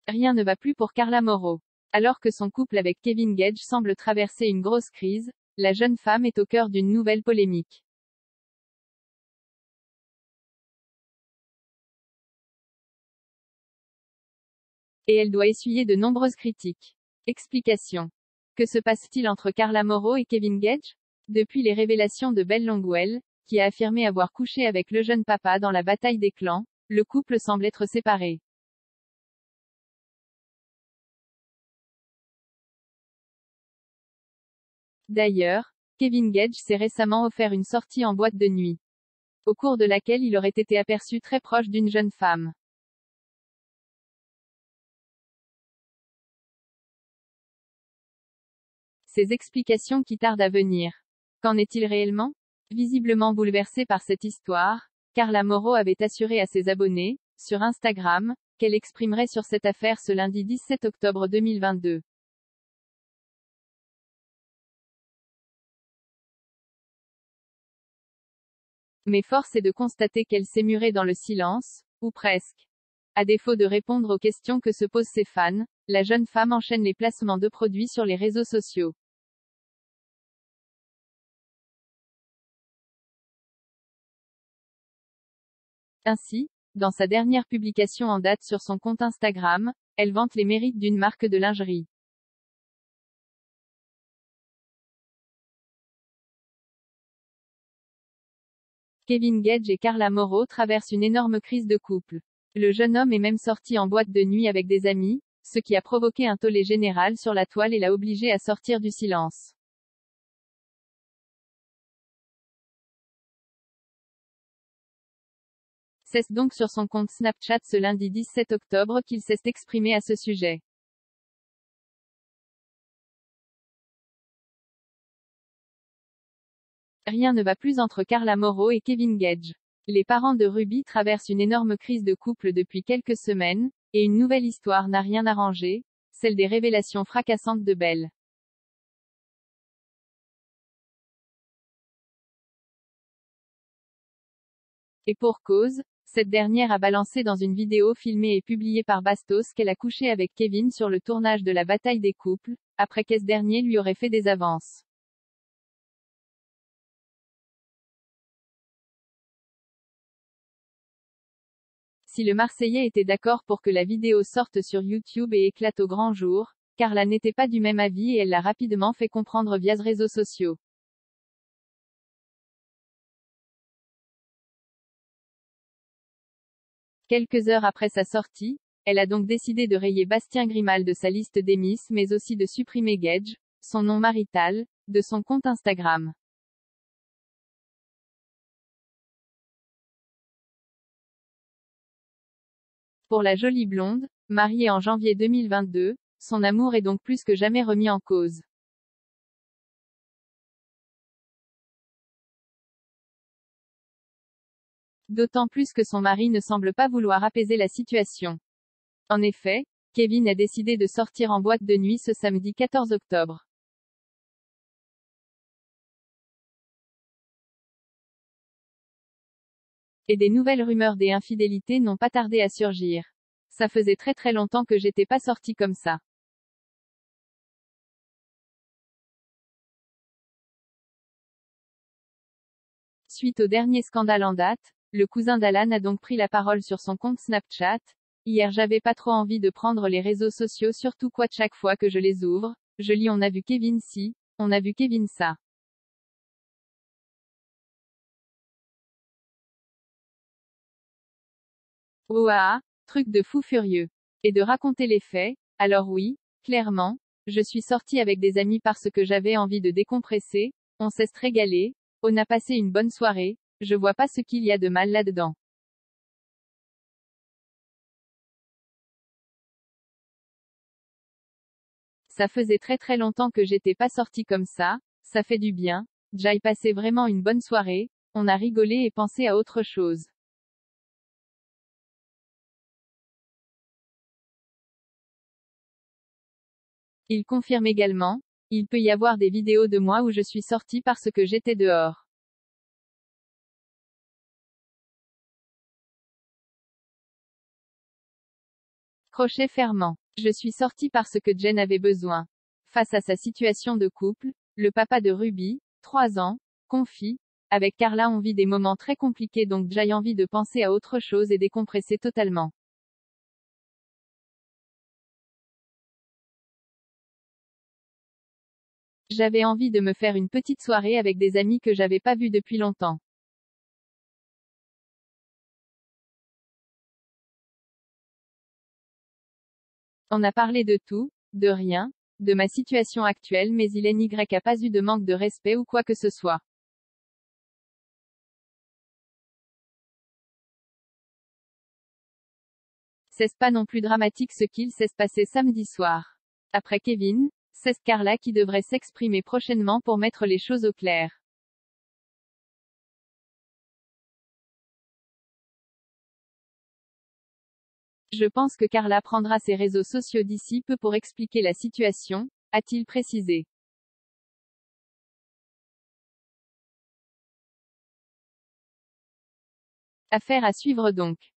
Rien ne va plus pour Carla Mauro. Alors que son couple avec Kevin Gage semble traverser une grosse crise, la jeune femme est au cœur d'une nouvelle polémique. Et elle doit essuyer de nombreuses critiques. Explication. Que se passe-t-il entre Carla Mauro et Kevin Gage? Depuis les révélations de Belle Longwell, qui a affirmé avoir couché avec le jeune papa dans la bataille des clans, le couple semble être séparé. D'ailleurs, Kevin Gage s'est récemment offert une sortie en boîte de nuit, au cours de laquelle il aurait été aperçu très proche d'une jeune femme. Ces explications qui tardent à venir. Qu'en est-il réellement? Visiblement bouleversée par cette histoire, Carla Mauro avait assuré à ses abonnés, sur Instagram, qu'elle exprimerait sur cette affaire ce lundi 17 octobre 2022. Mais force est de constater qu'elle s'est murée dans le silence, ou presque. À défaut de répondre aux questions que se posent ses fans, la jeune femme enchaîne les placements de produits sur les réseaux sociaux. Ainsi, dans sa dernière publication en date sur son compte Instagram, elle vante les mérites d'une marque de lingerie. Kevin Gage et Carla Mauro traversent une énorme crise de couple. Le jeune homme est même sorti en boîte de nuit avec des amis, ce qui a provoqué un tollé général sur la toile et l'a obligé à sortir du silence. C'est donc sur son compte Snapchat ce lundi 17 octobre qu'il s'est exprimé à ce sujet. Rien ne va plus entre Carla Mauro et Kevin Gage. Les parents de Ruby traversent une énorme crise de couple depuis quelques semaines, et une nouvelle histoire n'a rien arrangé, celle des révélations fracassantes de Belle. Et pour cause, cette dernière a balancé dans une vidéo filmée et publiée par Bastos qu'elle a couché avec Kevin sur le tournage de la bataille des couples, après que ce dernier lui aurait fait des avances. Si le Marseillais était d'accord pour que la vidéo sorte sur YouTube et éclate au grand jour, Carla n'était pas du même avis et elle l'a rapidement fait comprendre via les réseaux sociaux. 'Quelques heures après sa sortie, elle a donc décidé de rayer Bastien Grimal de sa liste des Miss mais aussi de supprimer Gage, son nom marital, de son compte Instagram. Pour la jolie blonde, mariée en janvier 2022, son amour est donc plus que jamais remis en cause. D'autant plus que son mari ne semble pas vouloir apaiser la situation. En effet, Kevin a décidé de sortir en boîte de nuit ce samedi 14 octobre. Et des nouvelles rumeurs des infidélités n'ont pas tardé à surgir. Ça faisait très longtemps que j'étais pas sortie comme ça. Suite au dernier scandale en date, le cousin d'Alan a donc pris la parole sur son compte Snapchat. Hier j'avais pas trop envie de prendre les réseaux sociaux surtout quoi chaque fois que je les ouvre, je lis on a vu Kevin ci, on a vu Kevin ça. Ouah, truc de fou furieux. Et de raconter les faits, alors oui, clairement, je suis sortie avec des amis parce que j'avais envie de décompresser, on s'est régalé, on a passé une bonne soirée, je vois pas ce qu'il y a de mal là-dedans. Ça faisait très longtemps que j'étais pas sortie comme ça fait du bien, j'ai passé vraiment une bonne soirée, on a rigolé et pensé à autre chose. Il confirme également, il peut y avoir des vidéos de moi où je suis sortie parce que j'étais dehors. Crochet fermant. Je suis sorti parce que Jen avait besoin. Face à sa situation de couple, le papa de Ruby, 3 ans, confie, avec Carla on vit des moments très compliqués donc j'ai envie de penser à autre chose et décompresser totalement. J'avais envie de me faire une petite soirée avec des amis que j'avais pas vus depuis longtemps. On a parlé de tout, de rien, de ma situation actuelle mais il n'y a pas eu de manque de respect ou quoi que ce soit. C'est pas non plus dramatique ce qu'il s'est passé samedi soir. Après Kevin, c'est Carla qui devrait s'exprimer prochainement pour mettre les choses au clair. Je pense que Carla prendra ses réseaux sociaux d'ici peu pour expliquer la situation, a-t-il précisé. Affaire à suivre donc.